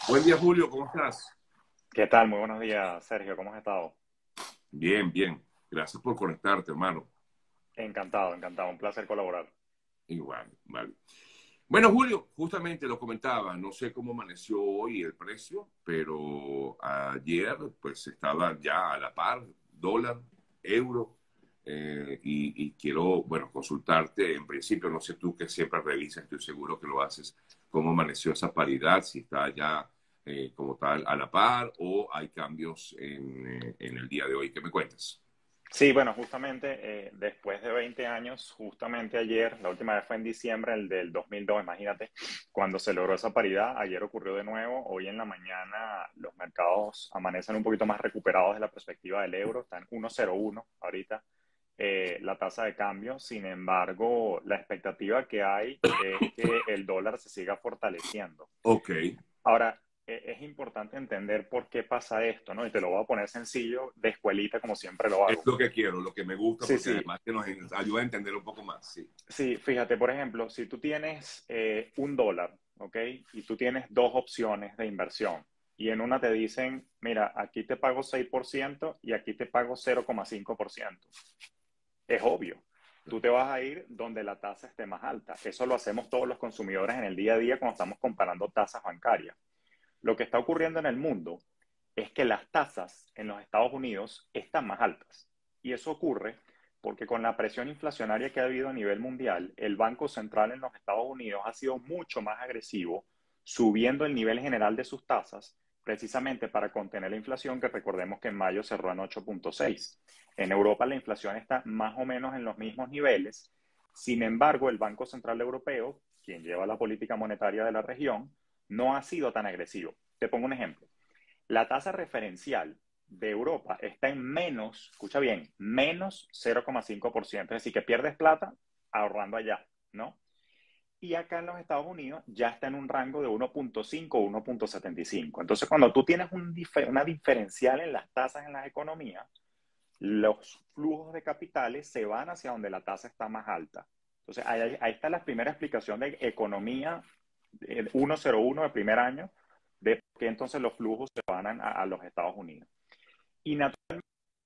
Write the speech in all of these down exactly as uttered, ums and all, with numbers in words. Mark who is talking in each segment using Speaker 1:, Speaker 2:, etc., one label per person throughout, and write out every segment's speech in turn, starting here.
Speaker 1: Buen día, Julio, ¿cómo estás?
Speaker 2: ¿Qué tal? Muy buenos días, Sergio. ¿Cómo has estado?
Speaker 1: Bien, bien. Gracias por conectarte, hermano.
Speaker 2: Encantado, encantado. Un placer colaborar.
Speaker 1: Igual, vale. Bueno, Julio, justamente lo comentaba, no sé cómo amaneció hoy el precio, pero ayer pues estaba ya a la par, dólar, euro, eh, y, y quiero, bueno, consultarte en principio, no sé tú que siempre revisas, estoy seguro que lo haces, cómo amaneció esa paridad, si está ya eh, como tal a la par o hay cambios en, eh, en el día de hoy. ¿Qué me cuentas?
Speaker 2: Sí, bueno, justamente eh, después de veinte años, justamente ayer, la última vez fue en diciembre el del dos mil dos, imagínate, cuando se logró esa paridad, ayer ocurrió de nuevo, hoy en la mañana los mercados amanecen un poquito más recuperados de la perspectiva del euro, está en uno coma cero uno ahorita eh, la tasa de cambio, sin embargo, la expectativa que hay es que el dólar se siga fortaleciendo.
Speaker 1: Ok.
Speaker 2: Ahora, e- es importante entender por qué pasa esto, ¿no? Y te lo voy a poner sencillo, de escuelita, como siempre lo
Speaker 1: Es
Speaker 2: hago.
Speaker 1: lo que quiero, lo que me gusta,
Speaker 2: Sí,
Speaker 1: porque
Speaker 2: sí,
Speaker 1: además que nos en- ayuda a entender un poco más, sí.
Speaker 2: sí, fíjate, por ejemplo, si tú tienes eh, un dólar, ¿ok? Y tú tienes dos opciones de inversión, y en una te dicen, mira, aquí te pago seis por ciento y aquí te pago cero coma cinco por ciento. Es obvio. Tú te vas a ir donde la tasa esté más alta. Eso lo hacemos todos los consumidores en el día a día cuando estamos comparando tasas bancarias. Lo que está ocurriendo en el mundo es que las tasas en los Estados Unidos están más altas. Y eso ocurre porque con la presión inflacionaria que ha habido a nivel mundial, el Banco Central en los Estados Unidos ha sido mucho más agresivo, subiendo el nivel general de sus tasas, precisamente para contener la inflación, que recordemos que en mayo cerró en ocho punto seis. En Europa la inflación está más o menos en los mismos niveles. Sin embargo, el Banco Central Europeo, quien lleva la política monetaria de la región, no ha sido tan agresivo. Te pongo un ejemplo. La tasa referencial de Europa está en menos, escucha bien, menos cero coma cinco por ciento. Es decir, que pierdes plata ahorrando allá, ¿no? Y acá en los Estados Unidos ya está en un rango de uno punto cinco o uno punto setenta y cinco. Entonces, cuando tú tienes un difer una diferencial en las tasas en las economías, los flujos de capitales se van hacia donde la tasa está más alta. Entonces, ahí, ahí está la primera explicación de economía eh, ciento uno de primer año, de por qué entonces los flujos se van a, a los Estados Unidos. Y naturalmente,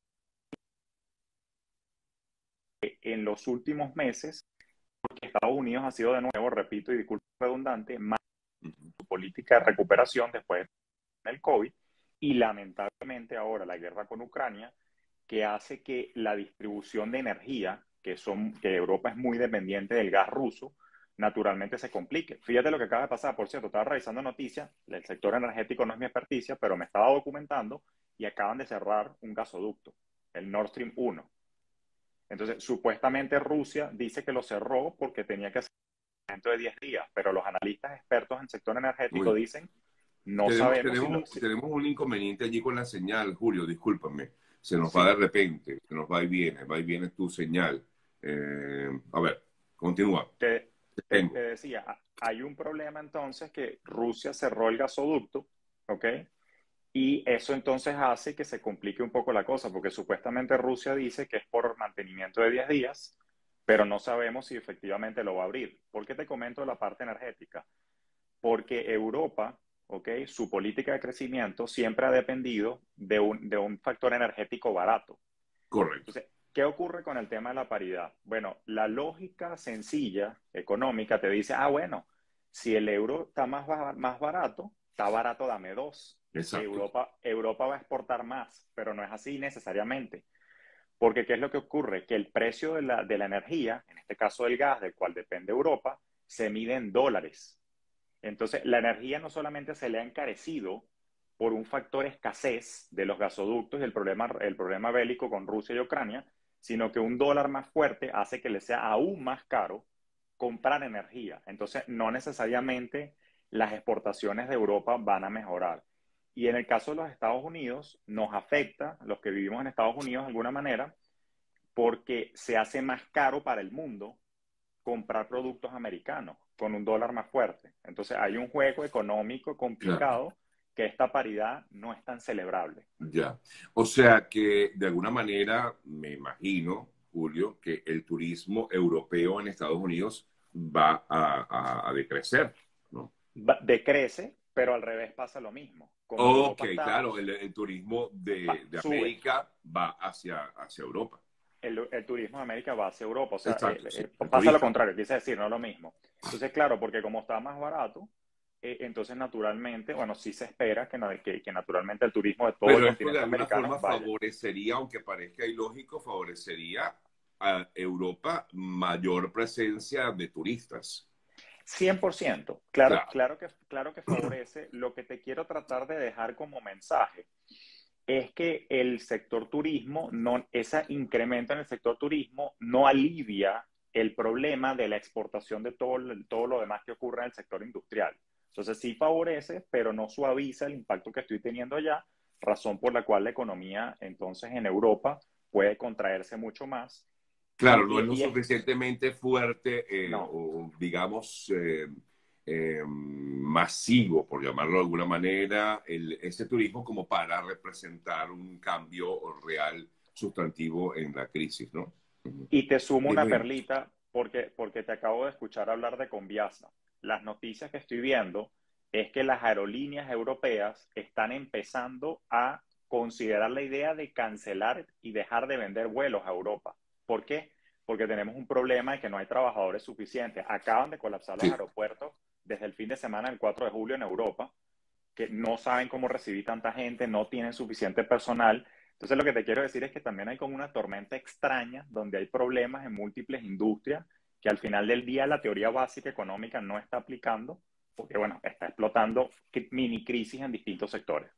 Speaker 2: en los últimos meses, porque Estados Unidos ha sido de nuevo, repito y disculpe redundante, más
Speaker 1: Ujú.
Speaker 2: su política de recuperación después del COVID y lamentablemente ahora la guerra con Ucrania, que hace que la distribución de energía, que, son, que Europa es muy dependiente del gas ruso, naturalmente se complique. Fíjate lo que acaba de pasar, por cierto, estaba revisando noticias, el sector energético no es mi experticia, pero me estaba documentando y acaban de cerrar un gasoducto, el Nord Stream uno. Entonces, supuestamente Rusia dice que lo cerró porque tenía que hacer un evento de diez días, pero los analistas expertos en sector energético
Speaker 1: Uy,
Speaker 2: dicen, no
Speaker 1: tenemos,
Speaker 2: sabemos si
Speaker 1: tenemos,
Speaker 2: lo...
Speaker 1: un,
Speaker 2: Si,
Speaker 1: tenemos un inconveniente allí con la señal, Julio, discúlpame. Se nos va de
Speaker 2: si,
Speaker 1: repente, se nos va y viene, va y viene tu señal. Eh, a ver, continúa.
Speaker 2: te,
Speaker 1: Te
Speaker 2: te, te
Speaker 1: tengo.
Speaker 2: decía, hay un problema entonces que Rusia cerró el gasoducto, ¿ok? Y eso entonces hace que se complique un poco la cosa, porque supuestamente Rusia dice que es por mantenimiento de diez días, pero no sabemos si efectivamente lo va a abrir. ¿Por qué te comento la parte energética? Porque Europa, ¿ok? Su política de crecimiento siempre ha dependido de un, de un factor energético barato.
Speaker 1: Correcto.
Speaker 2: Entonces, ¿qué ocurre con el tema de la paridad? Bueno, la lógica sencilla, económica, te dice, ah, bueno, si el euro está más, más barato, está barato, dame dos.
Speaker 1: Exacto.
Speaker 2: Europa, Europa va a exportar más, pero no es así necesariamente. Porque ¿qué es lo que ocurre? Que el precio de la, de la energía, en este caso del gas, del cual depende Europa, se mide en dólares. Entonces, la energía no solamente se le ha encarecido por un factor escasez de los gasoductos y el problema, el problema bélico con Rusia y Ucrania, sino que un dólar más fuerte hace que le sea aún más caro comprar energía. Entonces, no necesariamente las exportaciones de Europa van a mejorar. Y en el caso de los Estados Unidos, nos afecta, los que vivimos en Estados Unidos de alguna manera, porque se hace más caro para el mundo comprar productos americanos con un dólar más fuerte. Entonces hay un juego económico
Speaker 1: Claro.
Speaker 2: complicado que esta paridad no es tan celebrable.
Speaker 1: Ya. O sea que de alguna manera me imagino, Julio, que el turismo europeo en Estados Unidos va a, a, a decrecer, ¿no?
Speaker 2: Decrece, pero al revés pasa lo mismo. Como
Speaker 1: Ok,
Speaker 2: Europa está,
Speaker 1: claro, el, el turismo
Speaker 2: va-
Speaker 1: de, de
Speaker 2: sube.
Speaker 1: América va hacia, hacia Europa.
Speaker 2: El, el turismo de América va hacia Europa. O sea, eh,
Speaker 1: Exacto, sí,
Speaker 2: eh,
Speaker 1: el
Speaker 2: pasa lo
Speaker 1: turista.
Speaker 2: contrario, quise decir, no lo mismo. Entonces, claro, porque como está más barato, eh, entonces naturalmente, bueno, sí se espera que, na- que, que naturalmente el turismo de todo el
Speaker 1: Pero esto de
Speaker 2: continente
Speaker 1: alguna
Speaker 2: americano
Speaker 1: forma
Speaker 2: vaya.
Speaker 1: favorecería, aunque parezca ilógico, favorecería a Europa mayor presencia de turistas.
Speaker 2: Cien por ciento. Claro,
Speaker 1: Claro.
Speaker 2: claro que, claro que favorece. Lo que te quiero tratar de dejar como mensaje es que el sector turismo, no, ese incremento en el sector turismo no alivia el problema de la exportación de todo, todo lo demás que ocurre en el sector industrial. Entonces sí favorece, pero no suaviza el impacto que estoy teniendo allá, razón por la cual la economía entonces en Europa puede contraerse mucho más. Y,
Speaker 1: Claro, no es
Speaker 2: y,
Speaker 1: lo
Speaker 2: y es,
Speaker 1: suficientemente fuerte eh,
Speaker 2: no,
Speaker 1: o, digamos, eh, eh, masivo, por llamarlo de alguna manera, el, ese turismo como para representar un cambio real sustantivo en la crisis, ¿no? Ujú.
Speaker 2: y te sumo una
Speaker 1: Dime, dime.
Speaker 2: perlita porque, porque te acabo de escuchar hablar de Conviasa. Las noticias que estoy viendo es que las aerolíneas europeas están empezando a considerar la idea de cancelar y dejar de vender vuelos a Europa. ¿Por qué? Porque tenemos un problema de que no hay trabajadores suficientes. Acaban de colapsar los
Speaker 1: Sí.
Speaker 2: aeropuertos desde el fin de semana del cuatro de julio en Europa, que no saben cómo recibir tanta gente, no tienen suficiente personal. Entonces lo que te quiero decir es que también hay como una tormenta extraña donde hay problemas en múltiples industrias que al final del día la teoría básica económica no está aplicando porque, bueno, está explotando mini crisis en distintos sectores.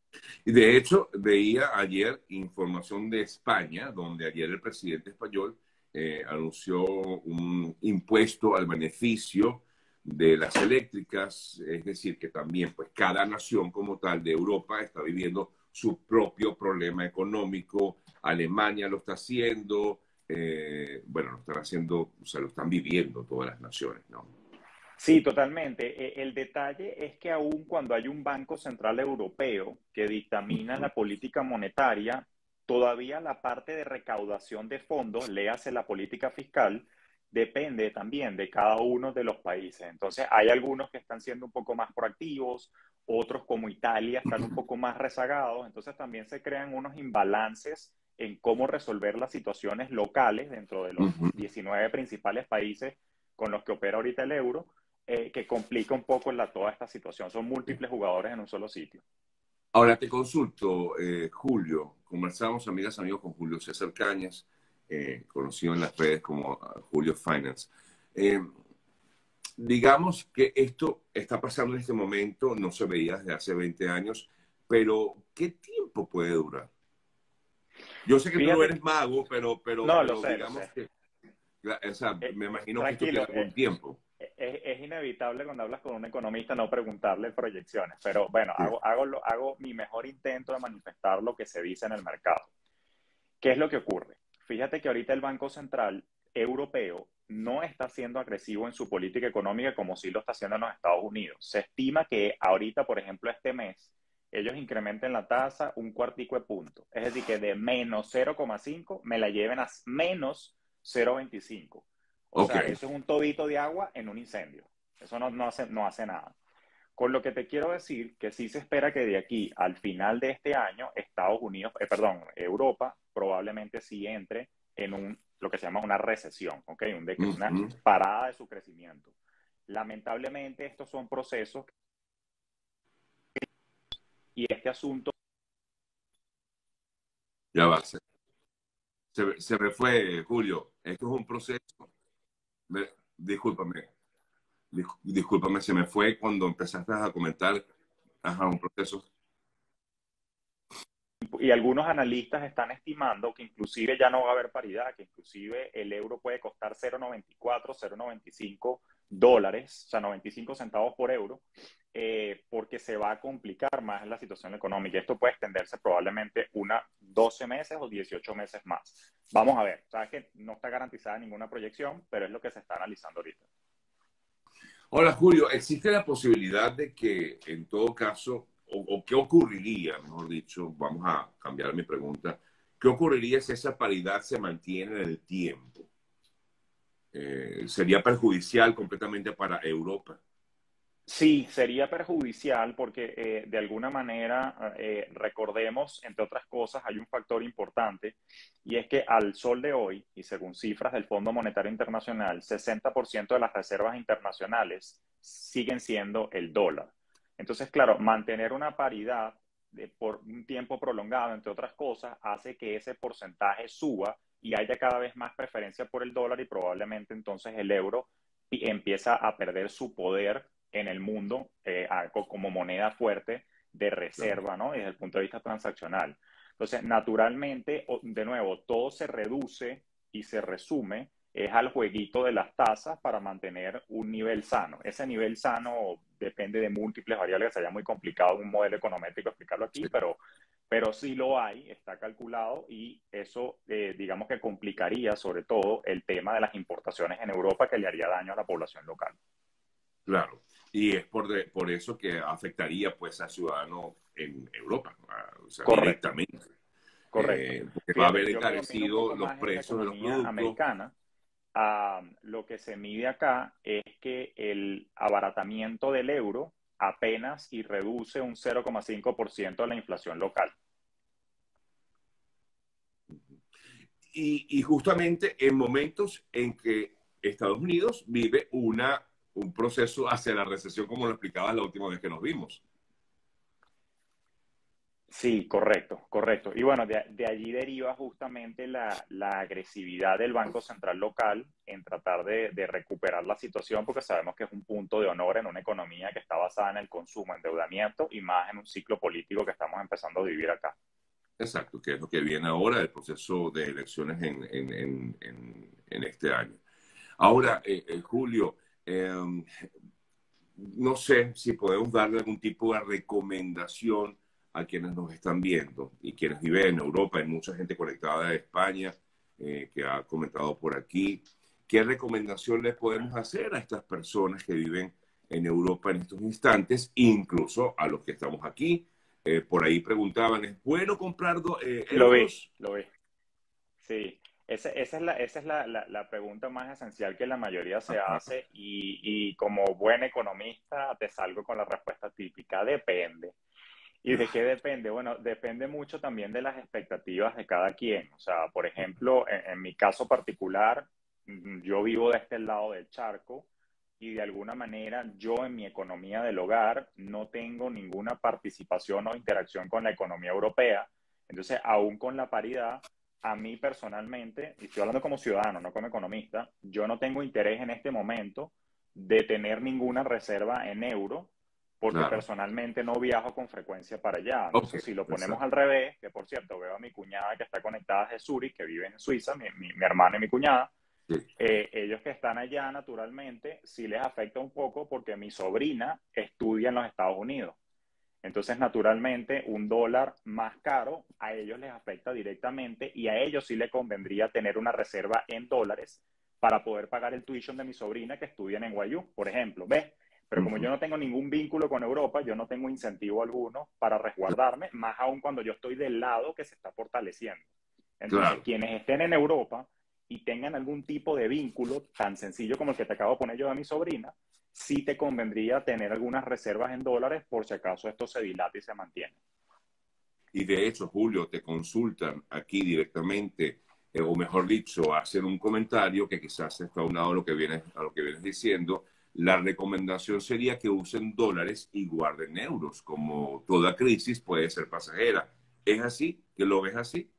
Speaker 1: Y de hecho, veía ayer información de España, donde ayer el presidente español eh, anunció un impuesto al beneficio de las eléctricas, es decir, que también pues cada nación como tal de Europa está viviendo su propio problema económico. Alemania lo está haciendo, eh, bueno, lo están haciendo, o sea, lo están viviendo todas las naciones, ¿no?
Speaker 2: Sí, totalmente. El detalle es que aun cuando hay un Banco Central Europeo que dictamina la política monetaria, todavía la parte de recaudación de fondos, léase la política fiscal, depende también de cada uno de los países. Entonces, hay algunos que están siendo un poco más proactivos, otros como Italia están un poco más rezagados. Entonces, también se crean unos imbalances en cómo resolver las situaciones locales dentro de los
Speaker 1: Ujú.
Speaker 2: diecinueve principales países con los que opera ahorita el euro eh, que complica un poco la, toda esta situación. Son múltiples jugadores en un solo sitio.
Speaker 1: Ahora te consulto, eh, Julio. Conversamos, amigas, amigos, con Julio César Cañas, eh, conocido en las redes como uh, Julio Finance. Eh, digamos que esto está pasando en este momento, no se veía desde hace veinte años, pero ¿qué tiempo puede durar? Yo sé que tú no
Speaker 2: Fíjate,
Speaker 1: eres mago, pero, pero,
Speaker 2: no, lo
Speaker 1: pero
Speaker 2: sé, lo
Speaker 1: digamos
Speaker 2: sé.
Speaker 1: que, o sea,
Speaker 2: Eh,
Speaker 1: me imagino que esto tiene
Speaker 2: tranquilo,
Speaker 1: algún
Speaker 2: eh,
Speaker 1: tiempo.
Speaker 2: es, es, inevitable cuando hablas con un economista no preguntarle proyecciones, pero bueno,
Speaker 1: Sí.
Speaker 2: hago, hago, lo, hago mi mejor intento de manifestar lo que se dice en el mercado. ¿Qué es lo que ocurre? Fíjate que ahorita el Banco Central Europeo no está siendo agresivo en su política económica como sí lo está haciendo en los Estados Unidos. Se estima que ahorita, por ejemplo, este mes, ellos incrementen la tasa un cuartico de punto. Es decir, que de menos cero coma cinco me la lleven a menos cero coma veinticinco. O
Speaker 1: Ok.
Speaker 2: sea, eso es un tobito de agua en un incendio. Eso no, no, hace, no hace nada. Con lo que te quiero decir que sí se espera que de aquí al final de este año, Estados Unidos, eh, perdón, Europa probablemente sí entre en un, lo que se llama una recesión, ¿ok? Un de, una
Speaker 1: Ujú.
Speaker 2: parada de su crecimiento. Lamentablemente estos son procesos y este asunto.
Speaker 1: Ya va. Se, se, se me fue, Julio. Esto es un proceso. Me- discúlpame. Dis- discúlpame, se me fue cuando empezaste a comentar, ajá, un proceso.
Speaker 2: Y algunos analistas están estimando que inclusive ya no va a haber paridad, que inclusive el euro puede costar cero coma noventa y cuatro, cero coma noventa y cinco dólares, o sea, noventa y cinco centavos por euro, eh, porque se va a complicar más la situación económica. Esto puede extenderse probablemente una doce meses o dieciocho meses más. Vamos a ver, sabes que no está garantizada ninguna proyección, pero es lo que se está analizando ahorita.
Speaker 1: Hola, Julio, ¿existe la posibilidad de que en todo caso, o, o qué ocurriría, mejor dicho, vamos a cambiar mi pregunta, qué ocurriría si esa paridad se mantiene en el tiempo? Eh, ¿sería perjudicial completamente para Europa?
Speaker 2: Sí, sería perjudicial porque eh, de alguna manera, eh, recordemos, entre otras cosas, hay un factor importante y es que al sol de hoy, y según cifras del Fondo Monetario Internacional, sesenta por ciento de las reservas internacionales siguen siendo el dólar. Entonces, claro, mantener una paridad de, por un tiempo prolongado, entre otras cosas, hace que ese porcentaje suba y haya cada vez más preferencia por el dólar y probablemente entonces el euro empieza a perder su poder en el mundo eh, como moneda fuerte de
Speaker 1: Claro,
Speaker 2: reserva, ¿no? Desde el punto de vista transaccional. Entonces, naturalmente, de nuevo, todo se reduce y se resume es al jueguito de las tasas para mantener un nivel sano. Ese nivel sano depende de múltiples variables, que sería muy complicado un modelo econométrico explicarlo aquí,
Speaker 1: sí,
Speaker 2: pero, pero sí lo hay, está calculado y eso, eh, digamos que complicaría sobre todo el tema de las importaciones en Europa que le haría daño a la población local.
Speaker 1: claro. Y es por, de- por eso que afectaría pues a ciudadanos en Europa, a- o sea,
Speaker 2: Correcto.
Speaker 1: directamente.
Speaker 2: Correcto.
Speaker 1: Eh, porque va a haber
Speaker 2: Fíjate, yo que domino un
Speaker 1: encarecido
Speaker 2: poco
Speaker 1: los
Speaker 2: más en la
Speaker 1: precios de los
Speaker 2: economía
Speaker 1: productos.
Speaker 2: americana, uh, lo que se mide acá es que el abaratamiento del euro apenas y reduce un cero coma cinco por ciento de la inflación local.
Speaker 1: Y, y justamente en momentos en que Estados Unidos vive una, un proceso hacia la recesión, como lo explicabas la última vez que nos vimos.
Speaker 2: Sí, correcto, correcto. Y bueno, de, de allí deriva justamente la, la, agresividad del Banco Central local en tratar de, de, recuperar la situación, porque sabemos que es un punto de honor en una economía que está basada en el consumo, endeudamiento y más en un ciclo político que estamos empezando a vivir acá.
Speaker 1: Exacto, que es lo que viene ahora, el proceso de elecciones en, en, en, en, en este año. Ahora, eh, eh, Julio, eh, no sé si podemos darle algún tipo de recomendación a quienes nos están viendo y quienes viven en Europa. Hay mucha gente conectada de España eh, que ha comentado por aquí. ¿Qué recomendación les podemos hacer a estas personas que viven en Europa en estos instantes, incluso a los que estamos aquí? Eh, por ahí preguntaban, ¿es bueno comprar do, eh,
Speaker 2: Lo vi,
Speaker 1: euros?
Speaker 2: lo vi. Sí, esa, esa es la, esa es la, la, la pregunta más esencial que la mayoría se
Speaker 1: Ajá,
Speaker 2: hace y, y como buen economista te salgo con la respuesta típica, depende. ¿Y de qué depende? Bueno, depende mucho también de las expectativas de cada quien. O sea, por ejemplo, en, en mi caso particular, mm, yo vivo de este lado del charco y de alguna manera yo en mi economía del hogar no tengo ninguna participación o interacción con la economía europea. Entonces, aún con la paridad, a mí personalmente, y estoy hablando como ciudadano, no como economista, yo no tengo interés en este momento de tener ninguna reserva en euro porque
Speaker 1: claro.
Speaker 2: personalmente no viajo con frecuencia para allá.
Speaker 1: Ok,
Speaker 2: Entonces, si lo ponemos
Speaker 1: exacto.
Speaker 2: al revés, que por cierto veo a mi cuñada que está conectada desde Zurich, que vive en Suiza, mi, mi, mi hermano y mi cuñada,
Speaker 1: Sí.
Speaker 2: eh, ellos que están allá naturalmente sí les afecta un poco porque mi sobrina estudia en los Estados Unidos. Entonces, naturalmente, un dólar más caro a ellos les afecta directamente y a ellos sí les convendría tener una reserva en dólares para poder pagar el tuition de mi sobrina que estudia en N Y U, por ejemplo. ¿Ves? Pero como yo
Speaker 1: Ujú.
Speaker 2: no tengo ningún vínculo con Europa, yo no tengo incentivo alguno para resguardarme, más aún cuando yo estoy del lado que se está fortaleciendo. Entonces,
Speaker 1: Claro.
Speaker 2: quienes estén en Europa y tengan algún tipo de vínculo tan sencillo como el que te acabo de poner yo a mi sobrina, sí te convendría tener algunas reservas en dólares por si acaso esto se dilata y se mantiene.
Speaker 1: Y de hecho, Julio, te consultan aquí directamente, eh, o mejor dicho, hacen un comentario que quizás está a un lado de lo que vienes, a lo que vienes diciendo. La recomendación sería que usen dólares y guarden euros, como toda crisis puede ser pasajera. ¿Es así? ¿Que lo ves así?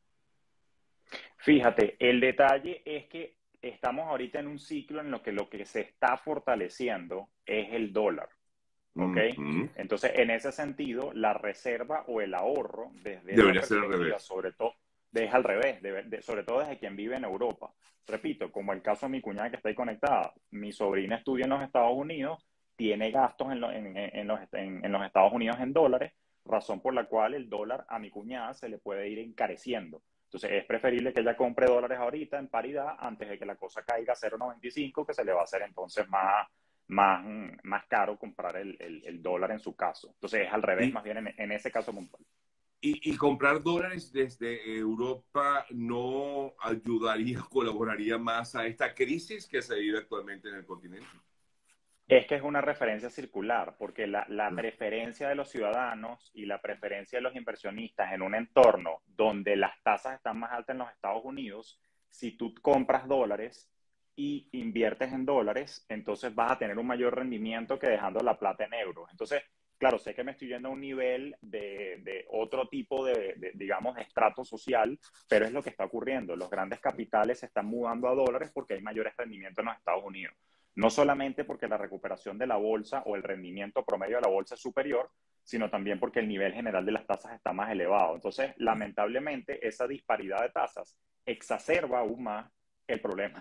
Speaker 2: Fíjate, el detalle es que estamos ahorita en un ciclo en lo que lo que se está fortaleciendo es el dólar, ¿ok?
Speaker 1: Uh -huh.
Speaker 2: Entonces, en ese sentido, la reserva o el ahorro, desde esa
Speaker 1: Debería ser al
Speaker 2: perspectiva,
Speaker 1: revés.
Speaker 2: sobre todo, es al revés, de, de, sobre todo desde quien vive en Europa. Repito, como el caso de mi cuñada que está ahí conectada, mi sobrina estudia en los Estados Unidos, tiene gastos en, lo, en, en, los, en, en los Estados Unidos en dólares, razón por la cual el dólar a mi cuñada se le puede ir encareciendo. Entonces es preferible que ella compre dólares ahorita en paridad antes de que la cosa caiga a cero coma noventa y cinco, que se le va a hacer entonces más, más, más caro comprar el, el, el dólar en su caso. Entonces es al revés,
Speaker 1: Y,
Speaker 2: más bien en, en ese caso puntual.
Speaker 1: y, y comprar dólares desde Europa no ayudaría, colaboraría más a esta crisis que se vive actualmente en el continente.
Speaker 2: Es que es una referencia circular, porque la, la preferencia de los ciudadanos y la preferencia de los inversionistas en un entorno donde las tasas están más altas en los Estados Unidos, si tú compras dólares y inviertes en dólares, entonces vas a tener un mayor rendimiento que dejando la plata en euros. Entonces, claro, sé que me estoy yendo a un nivel de, de otro tipo de, de, digamos, de estrato social, pero es lo que está ocurriendo. Los grandes capitales se están mudando a dólares porque hay mayores rendimientos en los Estados Unidos. No solamente porque la recuperación de la bolsa o el rendimiento promedio de la bolsa es superior, sino también porque el nivel general de las tasas está más elevado. Entonces, lamentablemente, esa disparidad de tasas exacerba aún más el problema.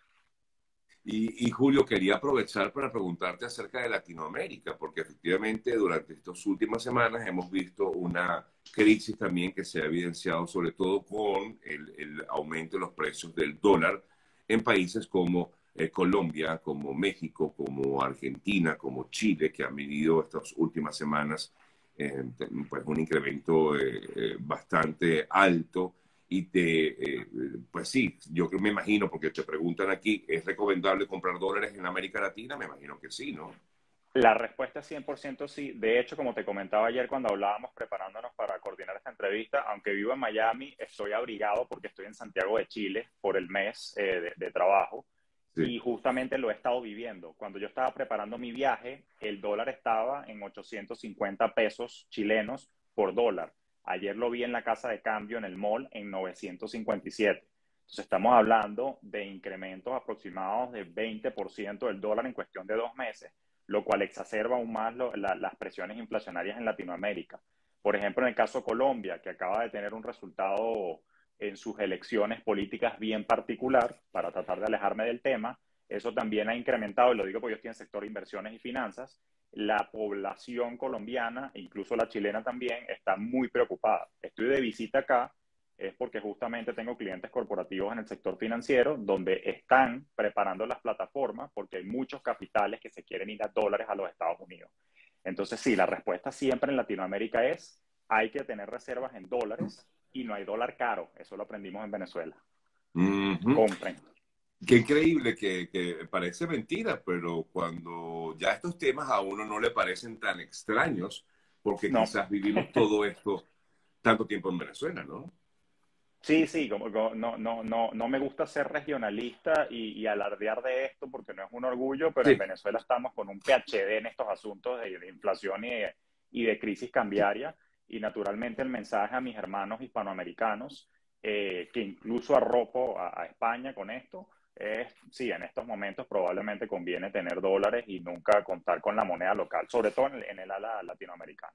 Speaker 1: Y, y, Julio, quería aprovechar para preguntarte acerca de Latinoamérica, porque efectivamente durante estas últimas semanas hemos visto una crisis también que se ha evidenciado sobre todo con el, el aumento de los precios del dólar en países como eh, Colombia, como México, como Argentina, como Chile, que han vivido estas últimas semanas eh, pues un incremento eh, eh, bastante alto. Y te, eh, pues sí, yo me imagino, porque te preguntan aquí, ¿es recomendable comprar dólares en América Latina? Me imagino que sí, ¿no?
Speaker 2: La respuesta es cien por ciento sí. De hecho, como te comentaba ayer cuando hablábamos preparándonos para coordinar esta entrevista, aunque vivo en Miami, estoy abrigado porque estoy en Santiago de Chile por el mes eh, de, de trabajo.
Speaker 1: Sí.
Speaker 2: Y justamente lo he estado viviendo. Cuando yo estaba preparando mi viaje, el dólar estaba en ochocientos cincuenta pesos chilenos por dólar. Ayer lo vi en la casa de cambio en el mall en novecientos cincuenta y siete. Entonces estamos hablando de incrementos aproximados de veinte por ciento del dólar en cuestión de dos meses, lo cual exacerba aún más lo, la, las presiones inflacionarias en Latinoamérica. Por ejemplo, en el caso de Colombia, que acaba de tener un resultado en sus elecciones políticas bien particular, para tratar de alejarme del tema, eso también ha incrementado, y lo digo porque yo estoy en sector de inversiones y finanzas, la población colombiana, incluso la chilena también, está muy preocupada. Estoy de visita acá, es porque justamente tengo clientes corporativos en el sector financiero donde están preparando las plataformas porque hay muchos capitales que se quieren ir a dólares a los Estados Unidos. Entonces, sí, la respuesta siempre en Latinoamérica es hay que tener reservas en dólares y no hay dólar caro. Eso lo aprendimos en Venezuela.
Speaker 1: Uh-huh.
Speaker 2: Compren.
Speaker 1: Qué increíble que, que parece mentira, pero cuando ya estos temas a uno no le parecen tan extraños, porque
Speaker 2: No.
Speaker 1: quizás vivimos todo esto tanto tiempo en Venezuela, ¿no?
Speaker 2: Sí, sí, como, como no, no, no, no me gusta ser regionalista y, y alardear de esto porque no es un orgullo, pero en
Speaker 1: Sí,
Speaker 2: Venezuela estamos con un PhD en estos asuntos de, de inflación y de, y de crisis cambiaria. Y naturalmente el mensaje a mis hermanos hispanoamericanos, eh, que incluso arropo a, a España con esto, es, sí, en estos momentos probablemente conviene tener dólares y nunca contar con la moneda local, sobre todo en el, en el ala latinoamericana.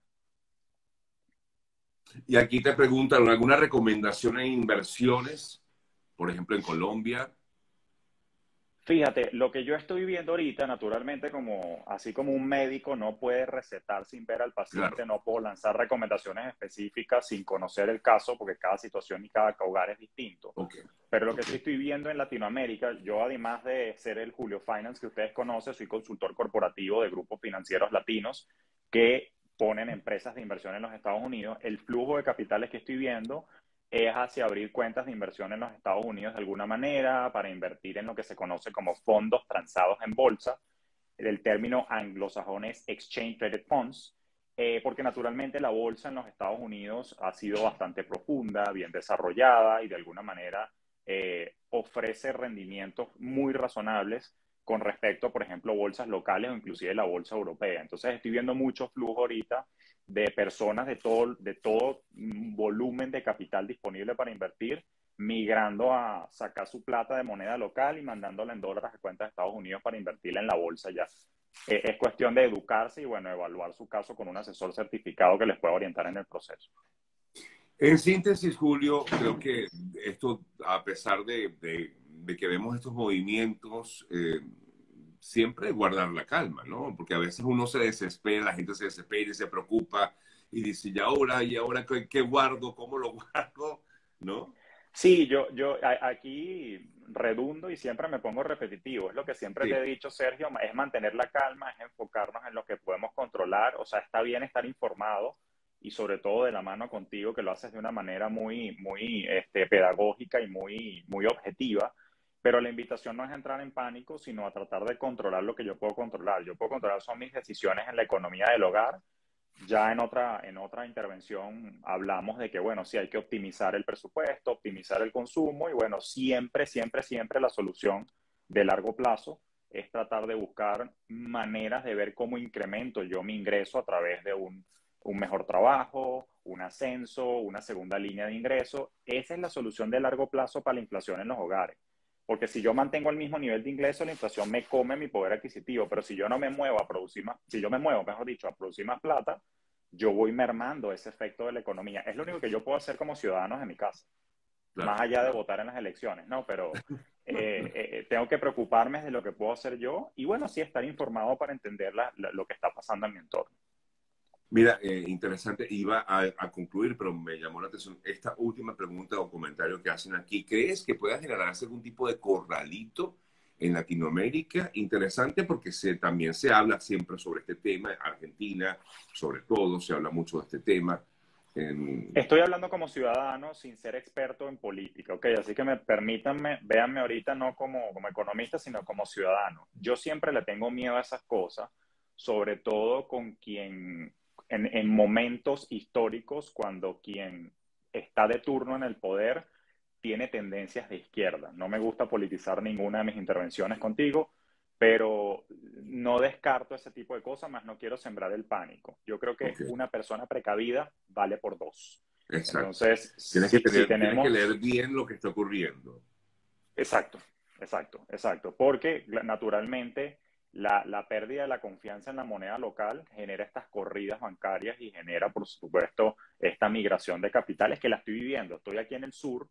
Speaker 1: y aquí te preguntan alguna recomendación en inversiones, por ejemplo, en Colombia.
Speaker 2: Fíjate, lo que yo estoy viendo ahorita, naturalmente, como así como un médico no puede recetar sin ver al
Speaker 1: Claro,
Speaker 2: paciente, no puedo lanzar recomendaciones específicas sin conocer el caso, porque cada situación y cada hogar es distinto.
Speaker 1: ok,
Speaker 2: Pero lo que
Speaker 1: ok.
Speaker 2: sí estoy viendo en Latinoamérica, yo además de ser el Julio Finance que ustedes conocen, soy consultor corporativo de grupos financieros latinos que ponen empresas de inversión en los Estados Unidos. El flujo de capitales que estoy viendo es hacia abrir cuentas de inversión en los Estados Unidos de alguna manera para invertir en lo que se conoce como fondos transados en bolsa. El término anglosajón es Exchange Traded Funds, eh, porque naturalmente la bolsa en los Estados Unidos ha sido bastante profunda, bien desarrollada y de alguna manera eh, ofrece rendimientos muy razonables con respecto, por ejemplo, bolsas locales o inclusive la bolsa europea. Entonces estoy viendo mucho flujo ahorita de personas de todo, de todo volumen de capital disponible para invertir, migrando a sacar su plata de moneda local y mandándola en dólares a cuentas de Estados Unidos para invertirla en la bolsa ya. Eh, es cuestión de educarse y, bueno, evaluar su caso con un asesor certificado que les pueda orientar en el proceso.
Speaker 1: En síntesis, Julio, creo que esto, a pesar de, de, de que vemos estos movimientos, eh, siempre guardar la calma, ¿no? Porque a veces uno se desespera, la gente se desespera y se preocupa y dice, ¿y ahora? ¿Y ahora qué, qué guardo? ¿Cómo lo guardo? ¿No?
Speaker 2: Sí, yo, yo a, aquí redundo y siempre me pongo repetitivo. Es lo que siempre te
Speaker 1: Sí,
Speaker 2: he dicho, Sergio, es mantener la calma, es enfocarnos en lo que podemos controlar. O sea, está bien estar informado y sobre todo de la mano contigo, que lo haces de una manera muy, muy este, pedagógica y muy, muy objetiva. Pero la invitación no es entrar en pánico, sino a tratar de controlar lo que yo puedo controlar. Yo puedo controlar son mis decisiones en la economía del hogar. Ya en otra, en otra intervención hablamos de que, bueno, sí hay que optimizar el presupuesto, optimizar el consumo y, bueno, siempre, siempre, siempre la solución de largo plazo es tratar de buscar maneras de ver cómo incremento yo mi ingreso a través de un, un mejor trabajo, un ascenso, una segunda línea de ingreso. Esa es la solución de largo plazo para la inflación en los hogares. Porque si yo mantengo el mismo nivel de ingreso, la inflación me come mi poder adquisitivo. Pero si yo no me muevo a producir más, si yo me muevo, mejor dicho, a producir más plata, yo voy mermando ese efecto de la economía. Es lo único que yo puedo hacer como ciudadano en mi casa. Claro, más allá de claro. votar en las elecciones, ¿no? Pero eh, eh, tengo que preocuparme de lo que puedo hacer yo y, bueno, sí estar informado para entender la, la, lo que está pasando en mi entorno.
Speaker 1: Mira, eh, interesante, iba a, a concluir, pero me llamó la atención esta última pregunta o comentario que hacen aquí. ¿Crees que pueda generarse algún tipo de corralito en Latinoamérica? Interesante porque se, también se habla siempre sobre este tema. En Argentina, sobre todo, se habla mucho de este tema. En...
Speaker 2: Estoy hablando como ciudadano sin ser experto en política, ¿ok? Así que me permítanme, véanme ahorita no como, como economista, sino como ciudadano. Yo siempre le tengo miedo a esas cosas, sobre todo con quien... En, en momentos históricos cuando quien está de turno en el poder tiene tendencias de izquierda. No me gusta politizar ninguna de mis intervenciones contigo, pero no descarto ese tipo de cosas, más no quiero sembrar el pánico. Yo creo que okay. una persona precavida vale por dos.
Speaker 1: Exacto.
Speaker 2: Entonces,
Speaker 1: tienes,
Speaker 2: si,
Speaker 1: que tener,
Speaker 2: si tenemos...
Speaker 1: tienes que leer bien lo que está ocurriendo.
Speaker 2: Exacto, exacto, exacto. Porque naturalmente... La, la pérdida de la confianza en la moneda local genera estas corridas bancarias y genera, por supuesto, esta migración de capitales que la estoy viviendo. Estoy aquí en el sur.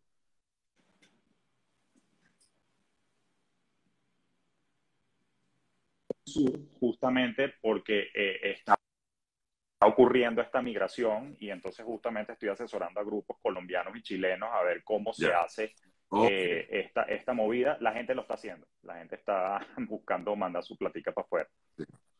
Speaker 2: sur justamente porque eh, está ocurriendo esta migración y entonces justamente estoy asesorando a grupos colombianos y chilenos a ver cómo se yeah. hace okay. eh, esta, esta movida. La gente lo está haciendo. La gente está buscando mandar su platica para afuera.
Speaker 1: Sí.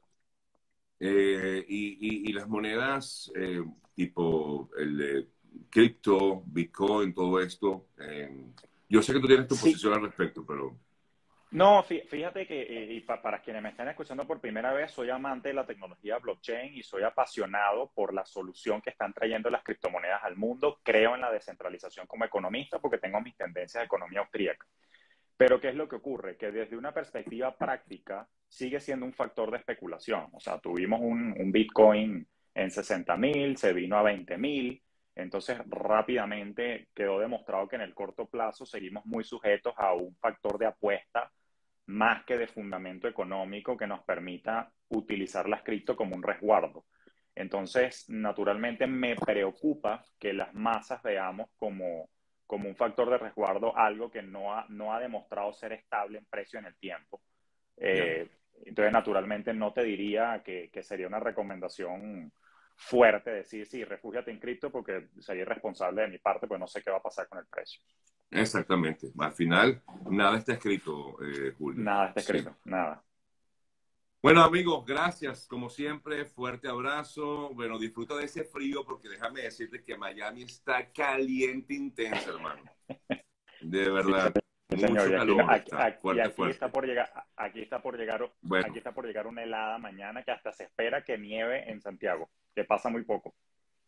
Speaker 1: Eh, y, y, y las monedas eh, tipo el eh, cripto, Bitcoin, todo esto, eh, yo sé que tú tienes tu sí. posición al respecto, pero...
Speaker 2: No, fíjate que, y para quienes me están escuchando por primera vez, soy amante de la tecnología blockchain y soy apasionado por la solución que están trayendo las criptomonedas al mundo. Creo en la descentralización como economista porque tengo mis tendencias de economía austríaca. Pero ¿qué es lo que ocurre? Que desde una perspectiva práctica sigue siendo un factor de especulación. O sea, tuvimos un, un Bitcoin en sesenta mil, se vino a veinte mil. Entonces, rápidamente quedó demostrado que en el corto plazo seguimos muy sujetos a un factor de apuesta más que de fundamento económico que nos permita utilizar las cripto como un resguardo. Entonces, naturalmente me preocupa que las masas veamos como, como un factor de resguardo algo que no ha, no ha demostrado ser estable en precio en el tiempo. Eh, entonces, naturalmente no te diría que, que sería una recomendación fuerte decir, sí, refúgiate en cripto porque sería irresponsable de mi parte, pues no sé qué va a pasar con el precio.
Speaker 1: Exactamente. Al final, nada está escrito, eh, Julio.
Speaker 2: Nada está escrito, sí. nada.
Speaker 1: Bueno, amigos, gracias. Como siempre, fuerte abrazo. Bueno, disfruta de ese frío porque déjame decirte que Miami está caliente, intenso, hermano. De verdad.
Speaker 2: Sí,
Speaker 1: mucho
Speaker 2: señor,
Speaker 1: calor.
Speaker 2: Aquí,
Speaker 1: Está
Speaker 2: aquí,
Speaker 1: fuerte,
Speaker 2: aquí
Speaker 1: fuerte.
Speaker 2: está por llegar, aquí está por llegar,
Speaker 1: bueno.
Speaker 2: aquí está por llegar una helada mañana que hasta se espera que nieve en Santiago, que pasa muy poco.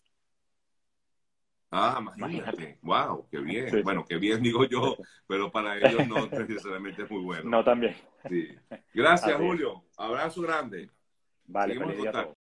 Speaker 1: Ah, imagínate. imagínate. Wow, qué bien.
Speaker 2: Sí,
Speaker 1: bueno,
Speaker 2: sí.
Speaker 1: qué bien digo yo, pero para ellos no necesariamente es muy bueno.
Speaker 2: No, también.
Speaker 1: Sí. Gracias, Julio. Abrazo grande.
Speaker 2: Vale,
Speaker 1: seguimos en contacto.